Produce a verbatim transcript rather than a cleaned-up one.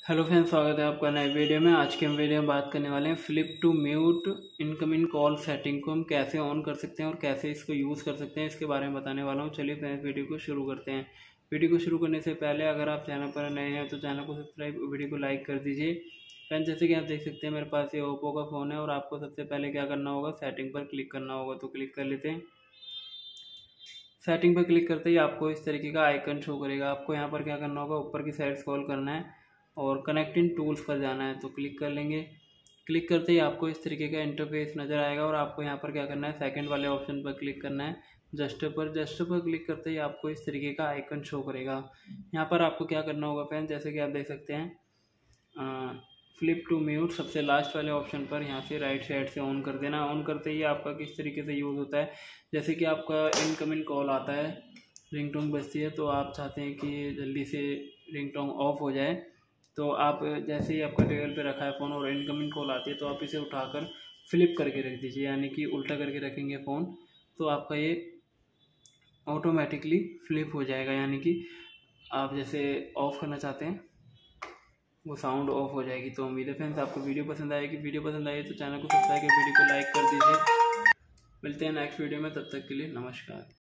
Hello friends, स्वागत है आपका नए वीडियो में। आज के हम वीडियो में बात करने वाले हैं flip to mute incoming call setting को हम कैसे ऑन कर सकते हैं और कैसे इसको यूज़ कर सकते हैं, इसके बारे में बताने वाला हूं। चलिए फ्रेंड्स, वीडियो को शुरू करते हैं। वीडियो को शुरू करने से पहले अगर आप चैनल पर नए हैं तो चैनल को सब्सक्राइब, वीडियो को लाइक कर दीजिए। फ्रेंड्स, जैसे कि आप देख सकते हैं मेरे पास ये ओप्पो का फ़ोन है और आपको सबसे पहले क्या करना होगा, सेटिंग पर क्लिक करना होगा। तो क्लिक कर लेते हैं। सेटिंग पर क्लिक करते ही आपको इस तरीके का आइकन शो करेगा। आपको यहाँ पर क्या करना होगा, ऊपर की साइड स्क्रॉल करना है और कनेक्टिंग टूल्स पर जाना है। तो क्लिक कर लेंगे। क्लिक करते ही आपको इस तरीके का इंटरफेस नज़र आएगा और आपको यहाँ पर क्या करना है, सेकंड वाले ऑप्शन पर क्लिक करना है, जस्टर पर। जस्टर पर क्लिक करते ही आपको इस तरीके का आइकन शो करेगा। यहाँ पर आपको क्या करना होगा फ्रेंड्स, जैसे कि आप देख सकते हैं फ्लिप टू म्यूट सबसे लास्ट वाले ऑप्शन पर यहाँ से राइट साइड से ऑन कर देना। ऑन करते ही आपका किस तरीके से यूज़ होता है, जैसे कि आपका इनकमिंग कॉल आता है, रिंगटोन बजती है, तो आप चाहते हैं कि जल्दी से रिंगटोन ऑफ हो जाए। तो आप जैसे ही आपका टेबल पे रखा है फ़ोन और इनकमिंग कॉल आती है तो आप इसे उठाकर फ्लिप करके रख दीजिए, यानी कि उल्टा करके रखेंगे फ़ोन तो आपका ये ऑटोमेटिकली फ्लिप हो जाएगा। यानी कि आप जैसे ऑफ़ करना चाहते हैं वो साउंड ऑफ हो जाएगी। तो उम्मीद है फ्रेंड्स आपको वीडियो पसंद आएगी। वीडियो पसंद आई तो चैनल को सब्सक्राइब कर, वीडियो को लाइक कर दीजिए। मिलते हैं नेक्स्ट वीडियो में, तब तक के लिए नमस्कार।